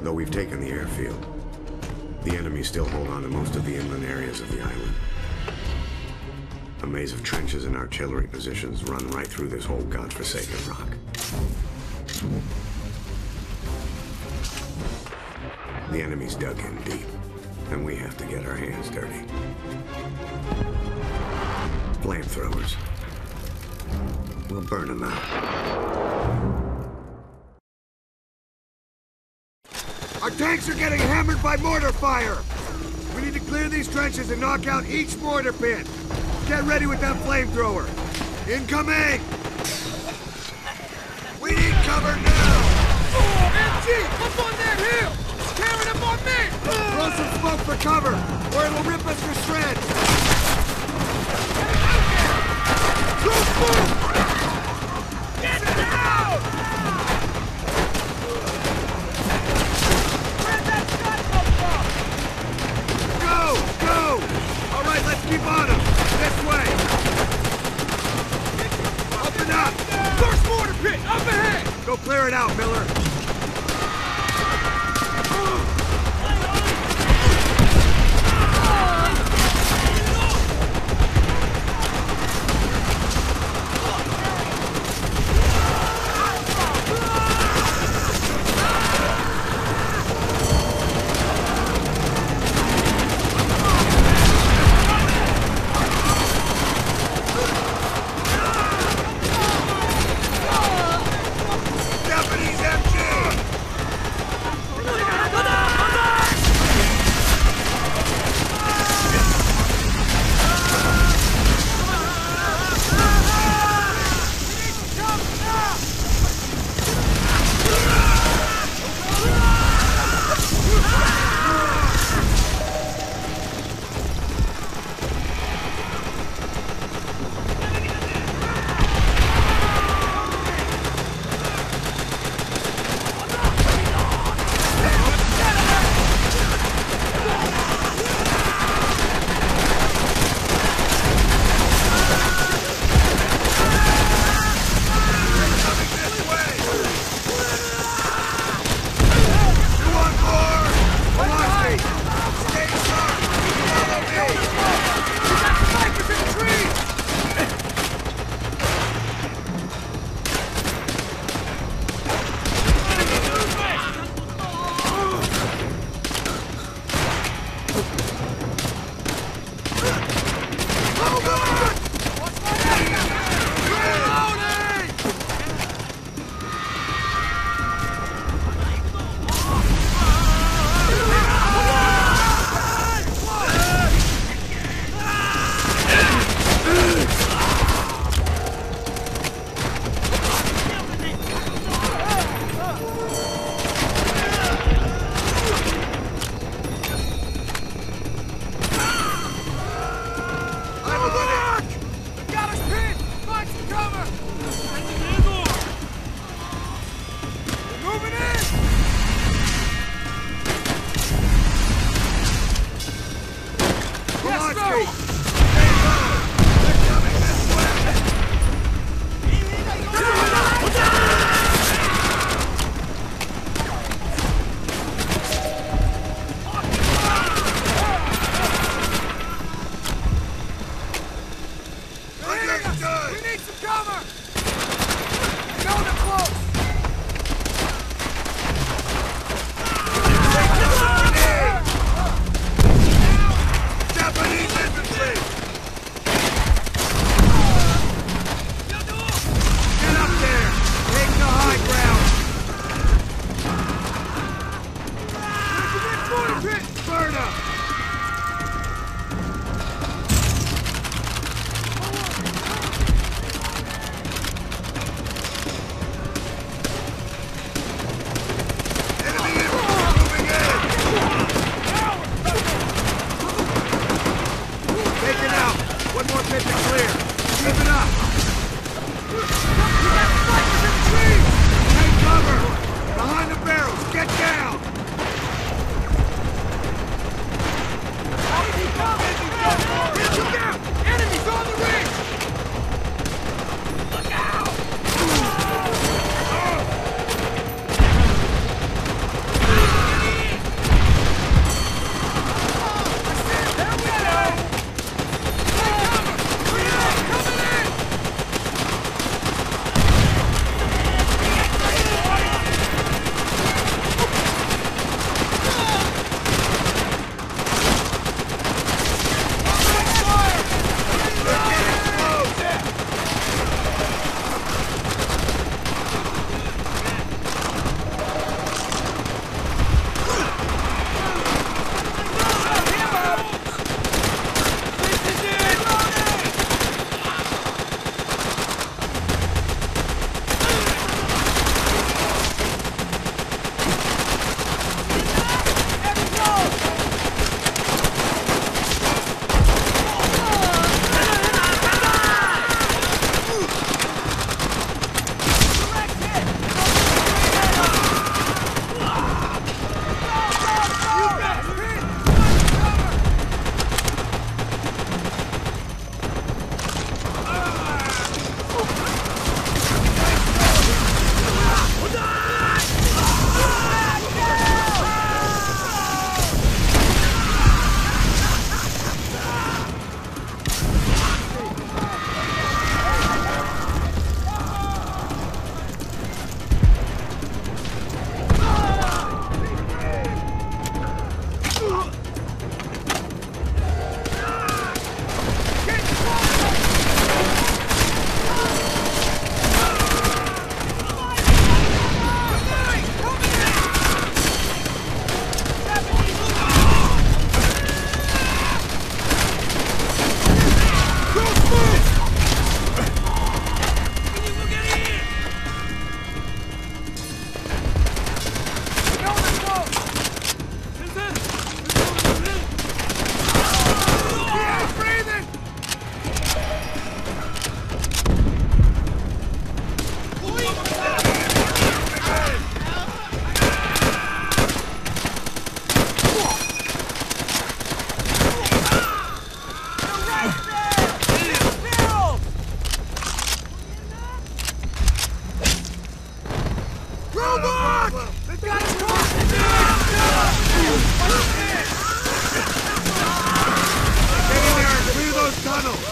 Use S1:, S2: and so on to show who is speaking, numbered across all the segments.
S1: Though we've taken the airfield, the enemy still hold on to most of the inland areas of the island. A maze of trenches and artillery positions run right through this whole godforsaken rock. The enemy's dug in deep, and we have to get our hands dirty. Flamethrowers. We'll burn them out.
S2: Our tanks are getting hammered by mortar fire! We need to clear these trenches and knock out each mortar pit. Get ready with that flamethrower. Incoming! We need cover now!
S3: MG! Up on that hill! It's tearing up on me!
S2: Throw some smoke for cover, or it'll rip us to shreds! Throw smoke!
S3: Get down! Where'd that shot come from?
S2: Go! All right, let's keep on them. This way. Open up.
S3: First mortar pit, up ahead!
S2: Go clear it out, Miller. Japanese MG!
S3: Robot! They got us crossing!
S2: Get in there and clear those tunnels!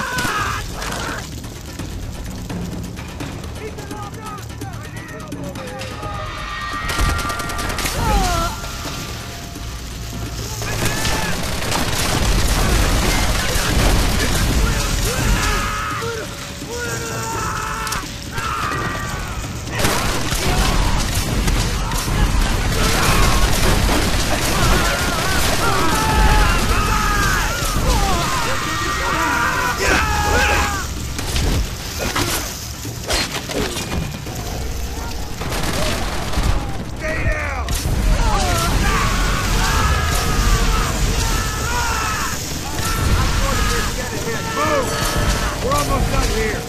S2: We're almost done here.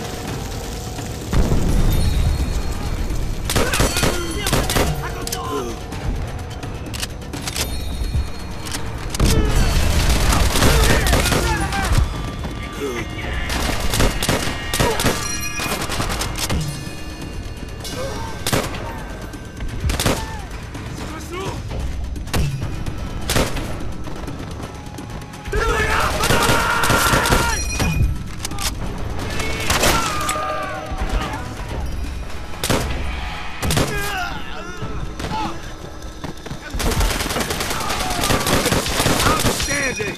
S2: Outstanding!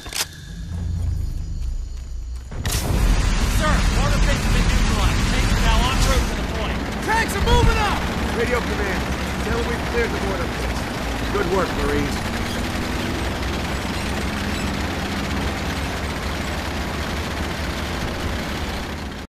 S4: Sir, mortar pits have been neutralized. Tanks are now en route to the point.
S3: Tanks are moving up!
S2: Radio command. Tell them we've cleared the mortar pits. Good work, Marines.